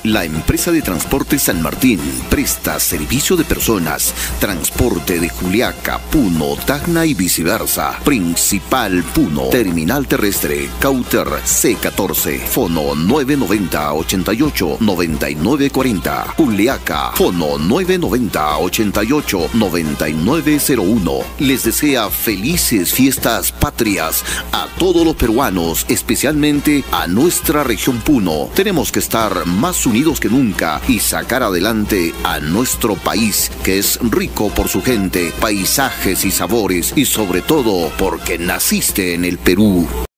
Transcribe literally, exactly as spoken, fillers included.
La empresa de transporte San Martín presta servicio de personas, transporte de Juliaca, Puno, Tacna y viceversa. Principal Puno, terminal terrestre, Cauter C catorce, fono nueve noventa, ochenta y ocho, noventa y nueve cuarenta. Juliaca, fono nueve noventa, ochenta y ocho, noventa y nueve cero uno. Les desea felices fiestas patrias a todos los peruanos, especialmente a nuestra región Puno. Tenemos que estar más unidos que nunca y sacar adelante a nuestro país, que es rico por su gente, paisajes y sabores, y sobre todo porque naciste en el Perú.